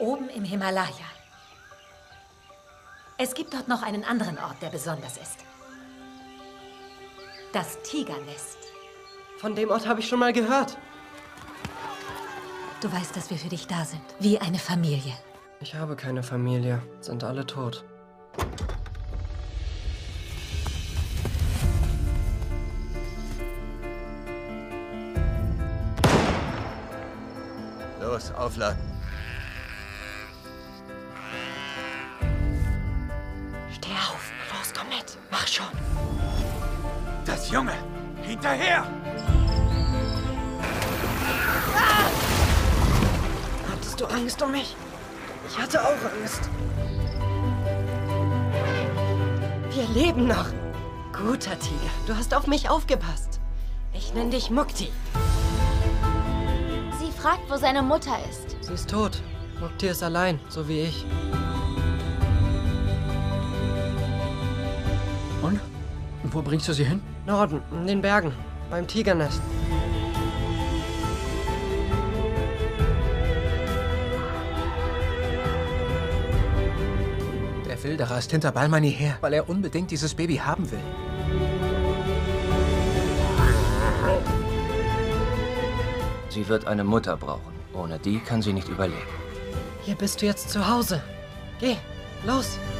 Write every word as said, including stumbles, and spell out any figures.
Oben im Himalaya. Es gibt dort noch einen anderen Ort, der besonders ist. Das Tigernest. Von dem Ort habe ich schon mal gehört. Du weißt, dass wir für dich da sind. Wie eine Familie. Ich habe keine Familie. Sind alle tot. Los, aufladen. Steh auf. Los, komm mit. Mach schon. Das Junge! Hinterher! Ah! Hattest du Angst um mich? Ich hatte auch Angst. Wir leben noch. Guter Tiger, du hast auf mich aufgepasst. Ich nenne dich Mukti. Sie fragt, wo seine Mutter ist. Sie ist tot. Mukti ist allein, so wie ich. Und? Wo bringst du sie hin? Norden, in den Bergen, beim Tigernest. Der Wilderer ist hinter Balmani her, weil er unbedingt dieses Baby haben will. Sie wird eine Mutter brauchen. Ohne die kann sie nicht überleben. Hier bist du jetzt zu Hause. Geh, los.